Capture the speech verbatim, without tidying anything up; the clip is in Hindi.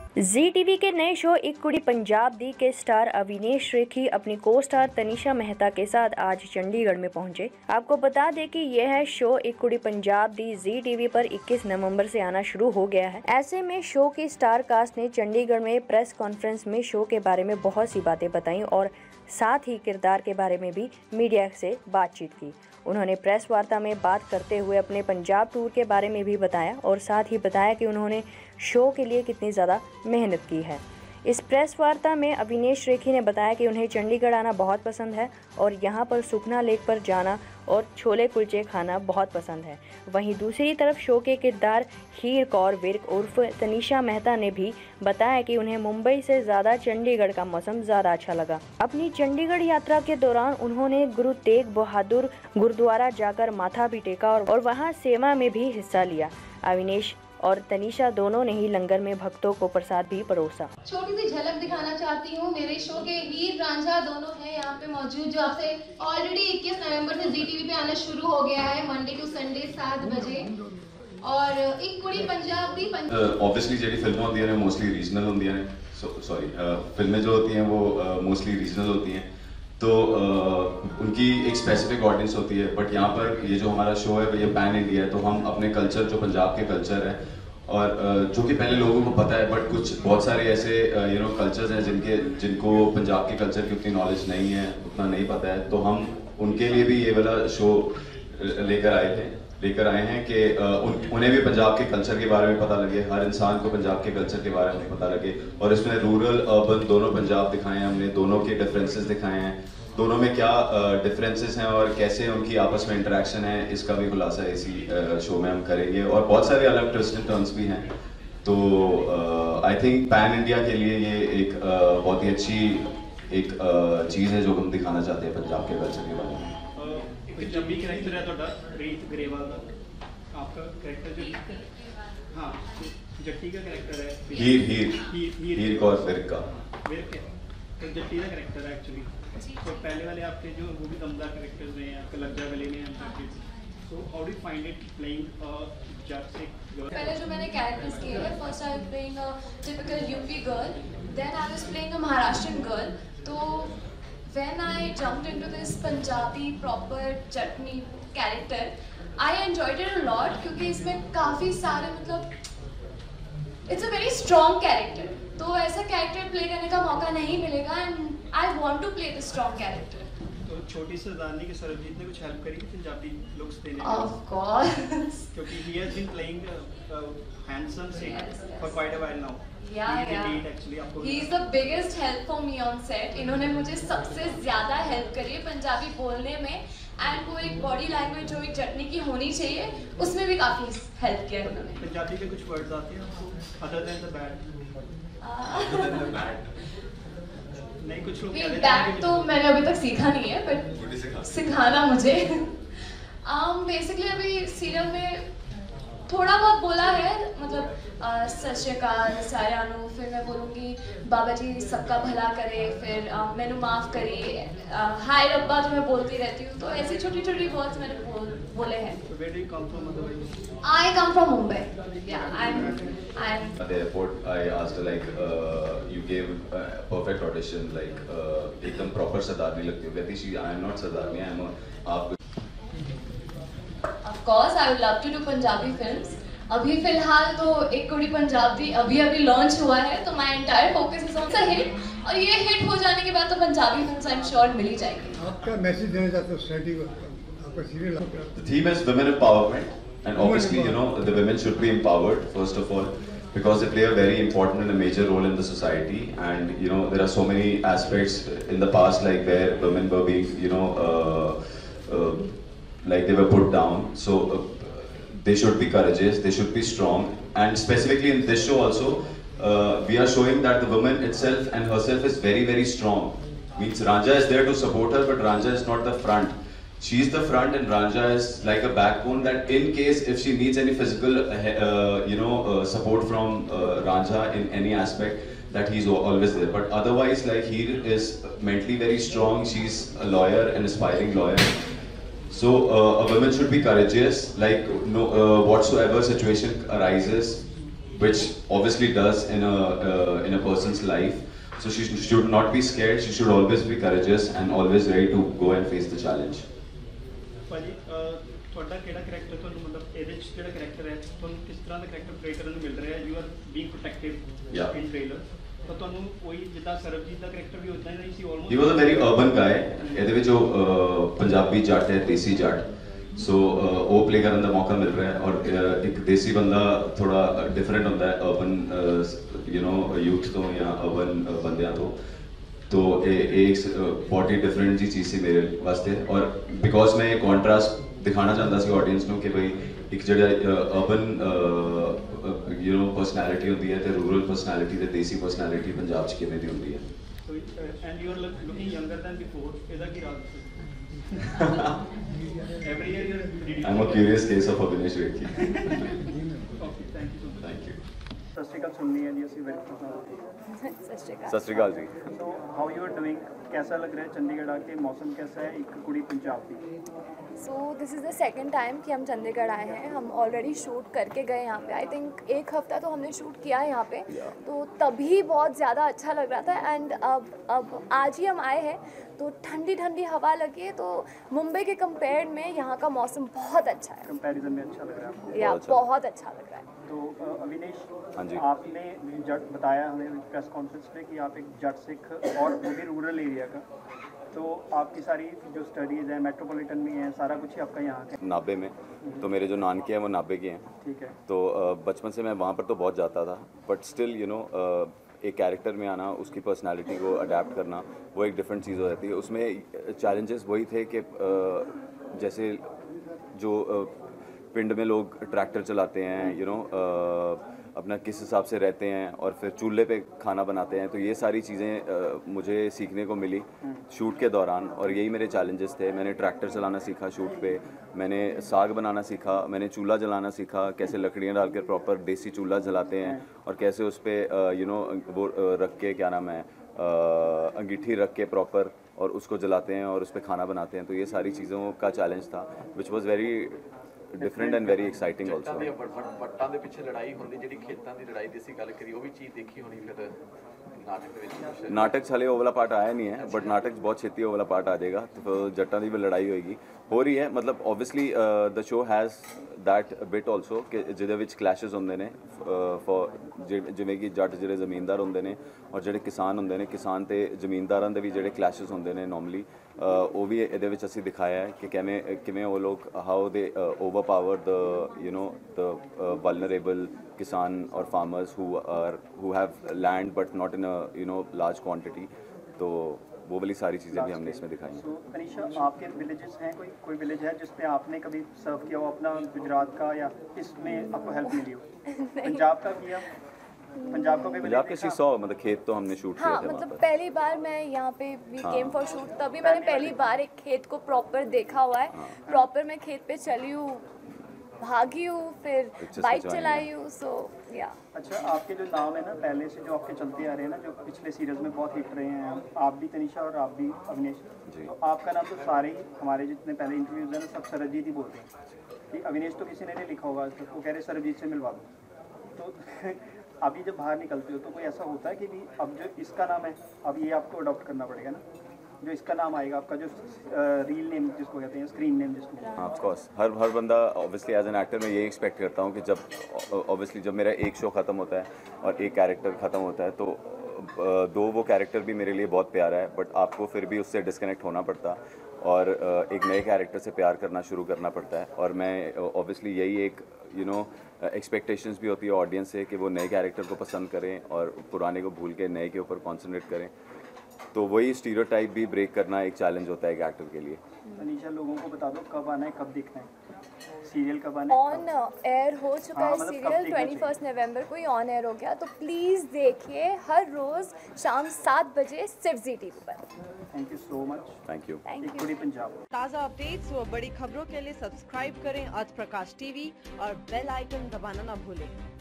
जी टीवी के नए शो एक कुड़ी पंजाब दी के स्टार अविनेश रेखी अपनी को स्टार तनीषा मेहता के साथ आज चंडीगढ़ में पहुंचे। आपको बता दें कि यह शो एक कुड़ी पंजाब दी जी टीवी पर इक्कीस नवंबर से आना शुरू हो गया है। ऐसे में शो की स्टार कास्ट ने चंडीगढ़ में प्रेस कॉन्फ्रेंस में शो के बारे में बहुत सी बातें बताई और साथ ही किरदार के बारे में भी मीडिया से बातचीत की। उन्होंने प्रेस वार्ता में बात करते हुए अपने पंजाब टूर के बारे में भी बताया और साथ ही बताया कि उन्होंने शो के लिए कितनी ज़्यादा मेहनत की है। इस प्रेस वार्ता में अविनेश रेखी ने बताया कि उन्हें चंडीगढ़ आना बहुत पसंद है और यहां पर सुखना लेक पर जाना और छोले कुलचे खाना बहुत पसंद है। वहीं दूसरी तरफ शो के किरदार हीर कौर विर्क उर्फ तनीषा मेहता ने भी बताया कि उन्हें मुंबई से ज़्यादा चंडीगढ़ का मौसम ज़्यादा अच्छा लगा। अपनी चंडीगढ़ यात्रा के दौरान उन्होंने गुरु तेग बहादुर गुरुद्वारा जाकर माथा भी टेका और, और वहाँ सेवा में भी हिस्सा लिया। अविनेश और तनीषा दोनों ने ही लंगर में भक्तों को प्रसाद भी परोसा। छोटी सी झलक दिखाना चाहती हूँ। मेरे शो के हीर रांझा दोनों हैं यहाँ पे मौजूद, जो आपसे ऑलरेडी इक्कीस नवंबर से जी टीवी पे आना शुरू हो गया है, मंडे टू संडे सात बजे। और एक कुड़ी पंजाब दी ऑब्वियसली जेडी फिल्में होती हैं मोस्टली रीजनल होती हैं, सॉरी फिल्में जो होती हैं वो मोस्टली uh, रीजनल होती हैं, तो uh, उनकी एक स्पेसिफिक ऑडियंस होती है। बट यहाँ पर ये जो हमारा शो है ये पैन इंडिया है, तो हम अपने कल्चर जो पंजाब के कल्चर है और uh, जो कि पहले लोगों को पता है, बट कुछ बहुत सारे ऐसे यू नो कल्चर्स हैं जिनके जिनको पंजाब के कल्चर की उतनी नॉलेज नहीं है, उतना नहीं पता है, तो हम उनके लिए भी ये वाला शो लेकर आए थे लेकर आए हैं कि उन, उन्हें भी पंजाब के कल्चर के बारे में पता लगे, हर इंसान को पंजाब के कल्चर के बारे में पता लगे। और इसमें रूरल अर्बन दोनों पंजाब दिखाए हैं हमने, दोनों के डिफरेंसेस दिखाए हैं, दोनों में क्या डिफरेंसेस हैं और कैसे उनकी आपस में इंटरेक्शन है, इसका भी खुलासा इसी शो में हम करेंगे। और बहुत सारे अलग ट्विस्ट एंड टर्न्स भी हैं, तो आई थिंक पैन इंडिया के लिए ये एक uh, बहुत ही अच्छी एक uh, चीज़ है जो हम दिखाना चाहते हैं पंजाब के कल्चर के बारे में। जब भी कैरेक्टर है तो रीत ग्रेवाल का आपका कैरेक्टर जो हाँ जट्टी का कैरेक्टर है, हीर हीर हीर कौर विर्क का विर्क है, तो जट्टी का कैरेक्टर है एक्चुअली। तो पहले वाले आपके जो वो भी दमदार कैरेक्टर्स हैं, आपका लज्जा गले में हैं, so how do you find it playing a जर्सिक गर्ल? पहले जो मैंने कैरेक्टर्स किए हैं, first I was playing a typical UP girl, then I was playing a Maharashtrian girl. तो when I jumped into this Punjabi proper chutney character, I enjoyed it a lot क्योंकि इसमें काफ़ी सारे मतलब it's a very strong character, तो ऐसा कैरेक्टर प्ले करने का मौका नहीं मिलेगा and I want to play the strong character। तो छोटी सरदारनी के सरबजीत ने कुछ हेल्प करी पंजाबी लुक्स देने में? Of course, क्योंकि he has been playing a handsome Sikh for quite a while now। Yeah, yeah. He is the biggest help for me on set। इन्होंने मुझे सबसे ज़्यादा हेल्प करी है पंजाबी बोलने में, एंड वो एक बॉडी लैंग्वेज जो एक चटनी की होनी चाहिए उसमें भी काफ़ी हेल्प किया है उन्होंने। पंजाबी के कुछ वर्ड्स आते हैं आपको अदर देन द बैड? नहीं, कुछ लोग बैड तो मैंने अभी तक सीखा नहीं है, बट सिखाना मुझे। बेसिकली अभी सीरियल में थोड़ा बहुत बोला है, मतलब सत श्री अकाल सारिਆਂ ਨੂੰ, फिर मैं बोलूँगी बाबा जी सबका भला करे, फिर मैनू माफ़ करिए, हाय रब्बा तो मैं बोलती रहती हूँ। तो ऐसी छोटी छोटी वर्ड्स मैंने बोल बोले हैं। Where do you come from otherwise? I come from Mumbai. Yeah, I'm I'm At the airport, I asked her like, uh, you gave a perfect audition, like uh, एकदम proper सरदारनी लगती हो। कहती she, I am not Sardarni, I am a आप। Of course, I would love to do Punjabi films. अभी फिलहाल तो एक कुड़ी पंजाब दी अभी अभी लॉन्च हुआ है, तो my entire focus is on the hit, और ये हिट हो जाने के बाद तो पंजाबी फिल्म्स I'm sure मिल ही जाएगी। आपका मैसेज देना चाहते हो सोसाइटी को, आपका serial? The theme is women empowerment, and obviously you know the women should be empowered first of all, because they play a very important and a major role in the society, and you know there are so many aspects in the past like where women were being you know uh, uh, like they were put down, so uh, they should be courageous, they should be strong, and specifically in this show also uh, we are showing that the woman itself and herself is very very strong. Means Ranja is there to support her, but Ranja is not the front, she is the front, and Ranja is like a backbone that in case if she needs any physical uh, you know uh, support from uh, Ranja in any aspect, that he's always there. But otherwise, like he is mentally very strong, she's a lawyer, an aspiring lawyer. So uh, a woman should be courageous, like no uh, whatsoever situation arises, which obviously does in a uh, in a person's life. So she should not be scared. She should always be courageous and always ready to go and face the challenge. ਭਾਜੀ ਤੁਹਾਡਾ ਕਿਹੜਾ ਕਰੈਕਟਰ ਤੁਹਾਨੂੰ ਮਤਲਬ ਇਹਦੇ ਵਿੱਚ ਜਿਹੜਾ ਕਰੈਕਟਰ ਹੈ ਤੁਹਾਨੂੰ ਕਿਸ ਤਰ੍ਹਾਂ ਦਾ ਕਰੈਕਟਰ ਪਲੇ ਕਰਨ ਨੂੰ ਮਿਲ ਰਿਹਾ ਹੈ? You are being protective in trailer, ਤਾਂ ਤੁਹਾਨੂੰ ਕੋਈ ਜਿੱਦਾਂ ਸਰਬਜੀਤ ਦਾ ਕਰੈਕਟਰ ਵੀ ਉਦਾਂ ਹੀ ਨਹੀਂ ਸੀ almost? He was a very urban guy, ਇਹਦੇ ਵਿੱਚ ਉਹ ਪੰਜਾਬੀ ਜੱਟ ਹੈ, ਦੇਸੀ ਜੱਟ, ਸੋ ਉਹ ਪਲੇ ਕਰਨ ਦਾ ਮੌਕਾ ਮਿਲ ਰਿਹਾ ਹੈ। ਔਰ ਇੱਕ ਦੇਸੀ ਬੰਦਾ ਥੋੜਾ ਡਿਫਰੈਂਟ ਹੁੰਦਾ ਹੈ ਅਰਬਨ ਯੂ ਨੋ ਯੂਥ ਤੋਂ ਜਾਂ ਅਰਬਨ ਬੰਦਿਆਂ ਤੋਂ, तो एक बहुत ही डिफरेंट जी चीज़ सी मेरे वास्ते। और बिकॉज मैं कॉन्ट्रास्ट दिखाना चाहता सी ऑडियंस को कि भाई एक जो अर्बन यू नो पर्सनैलिटी होती है तो रूरल पर्सनैलिटी तो देसी पर्सनैलिटी पंजाब च किवें दी होती है। And you are looking younger than before, ਇਹਦਾ ਕੀ ਰਾਜ਼ every year you are I am a curious case of Avinesh Rekhi. Okay, thank you so much. Thank you. ਸਤਿ ਸ਼੍ਰੀ ਅਕਾਲ ਸੁਣਨੀ ਹੈ ਜੀ ਅਸੀਂ ਵੈਲਕਮ। सत श्री अकाल जी। So how you are doing, कैसा लग रहा है चंडीगढ़ आके, मौसम कैसा है, एक कुड़ी पंजाब की? So this is the second time कि हम चंडीगढ़ आए हैं। हम ऑलरेडी शूट करके गए यहाँ पे, आई थिंक एक हफ्ता तो हमने शूट किया है यहाँ पे, तो तभी बहुत ज़्यादा अच्छा लग रहा था। एंड अब अब आज ही हम आए हैं तो ठंडी ठंडी हवा लगी है, तो मुंबई के कंपेयर में यहाँ का मौसम बहुत अच्छा है। कंपैरिजन में अच्छा लग रहा है आपको? या बहुत अच्छा लग रहा है। तो अविनेश, हाँ जी, आपने जट बताया हमें प्रेस कॉन्फ्रेंस में कि आप एक जट सिख और वो भी रूरल एरिया का, तो आपकी सारी जो स्टडीज़ हैं मेट्रोपॉलिटन में हैं, सारा कुछ ही आपका यहाँ का? नाबे में, तो मेरे जो नानके हैं वो नाबे के हैं। ठीक है। तो बचपन से मैं वहाँ पर तो बहुत जाता था, बट स्टिल यू नो एक कैरेक्टर में आना, उसकी पर्सनालिटी को अडेप्ट करना, वो एक डिफरेंट चीज़ हो जाती है। उसमें चैलेंजेस वही थे कि जैसे जो पिंड में लोग ट्रैक्टर चलाते हैं, यू नो अपना किस हिसाब से रहते हैं और फिर चूल्हे पे खाना बनाते हैं, तो ये सारी चीज़ें मुझे सीखने को मिली शूट के दौरान, और यही मेरे चैलेंजेस थे। मैंने ट्रैक्टर चलाना सीखा शूट पे, मैंने साग बनाना सीखा, मैंने चूल्हा जलाना सीखा, कैसे लकड़ियाँ डाल कर प्रॉपर देसी चूल्हा जलाते हैं और कैसे उस पर यू नो वो रख के क्या नाम है अंगीठी रख के प्रॉपर और उसको जलाते हैं और उस पर खाना बनाते हैं। तो ये सारी चीज़ों का चैलेंज था which was very different and very exciting also. ਵੱਟਾਂ ਦੇ ਪਿੱਛੇ ਲੜਾਈ ਹੁੰਦੀ, ਜਿਹੜੀ ਖੇਤਾਂ ਦੀ ਲੜਾਈ ਦੀ ਅਸੀਂ ਗੱਲ ਕਰੀ, ਉਹ ਵੀ ਚੀਜ਼ ਦੇਖੀ ਹੋਣੀ ਫਿਰ ਨਾਟਕ ਦੇ ਵਿੱਚ? नाटक च हाले वो वाला पार्ट आया नहीं है, बट नाटक बहुत छेती वो वाला पार्ट आ जाएगा, तो फिर जट्टां दी भी लड़ाई होएगी हो रही है। मतलब obviously the show has that bit also कि जिहदे विच क्लैशेस होंदे ने फॉर जिवें कि जट जिहड़े ज़मीनदार होंदे ने और जिहड़े किसान होंदे ने, किसान ते ज़मीनदारां दे भी जिहड़े क्लैशेस होंदे ने नॉर्मली, वो भी ਇਹਦੇ ਵਿੱਚ ਅਸੀਂ ਦਿਖਾਇਆ ਹੈ ਕਿ ਕਿਵੇਂ ਕਿਵੇਂ ਉਹ ਲੋਕ how they overpower the you know the vulnerable किसान और farmers who are who have land but not in a you know large quantity. तो वो वाली सारी चीज़ें भी हमने इसमें दिखाई हैं। तो अनीशा, आपके विलेजेस हैं, कोई कोई विलेज है जिसमें आपने कभी सर्व किया हो अपना गुजरात का, या इसमें आपको हेल्प मिली हो? पंजाब का किया? पंजाब का भी पंजाब के सी सौ मतलब खेत तो हमने शूट हाँ, किए थे मतलब वहाँ पर। पहली बार मैं यहाँ पे वी केम फॉर शूट, तभी मैंने पहली बार एक खेत को प्रॉपर देखा हुआ है। प्रॉपर मैं खेत पे चली हूँ, भागी हूँ, फिर बाइक चलाई हूँ, सो या। अच्छा, आपके जो नाम है ना पहले से जो आपके चलते आ रहे हैं ना, जो पिछले सीरीज में बहुत हिट रहे हैं, आप भी तनिषा और आप भी अविनेश, तो आपका नाम तो सारे ही हमारे जितने पहले इंटरव्यूज हैं ना सब सरबजीत ही बोलते हैं कि अविनेश तो किसी ने नहीं लिखा होगा, तो वो कह रहे सरबजीत से मिलवा दो। तो अभी जब बाहर निकलते हो तो कोई ऐसा होता है कि भी अब जो इसका नाम है अब ये आपको अडॉप्ट करना पड़ेगा ना, जो इसका नाम आएगा आपका जो रील नेम जिसको कहते हैं, स्क्रीन नेम जिसको? हाँ, ऑफ कोर्स हर हर बंदा ऑब्वियसली एज एन एक्टर मैं यही एक्सपेक्ट करता हूँ कि जब ऑब्वियसली जब मेरा एक शो ख़त्म होता है और एक कैरेक्टर ख़त्म होता है, तो दो वो कैरेक्टर भी मेरे लिए बहुत प्यारा है, बट आपको फिर भी उससे डिस्कनेक्ट होना पड़ता और एक नए कैरेक्टर से प्यार करना शुरू करना पड़ता है। और मैं ऑब्वियसली यही एक यू नो एक्सपेक्टेशंस भी होती है ऑडियंस से कि वो नए कैरेक्टर को पसंद करें और पुराने को भूल के नए के ऊपर कॉन्सेंट्रेट करें। तो वही स्टीरियोटाइप भी ब्रेक करना एक चैलेंज होता है एक एक्टर के लिए। अनीशा, लोगों को बता दो कब आना है, कब दिखना है, सीरियल कब आना है? ऑन एयर हो चुका है सीरियल, ट्वेंटी फर्स्ट नवम्बर को ही ऑन एयर हो गया, तो प्लीज़ देखिए हर रोज़ शाम सात बजे सिर्फ जी टी वी पर। Thank you so much. Thank you. Thank एक यू। पूरी पंजाब। ताज़ा अपडेट्स व बड़ी खबरों के लिए सब्सक्राइब करें आज प्रकाश टीवी और बेल आइकन दबाना ना भूलें।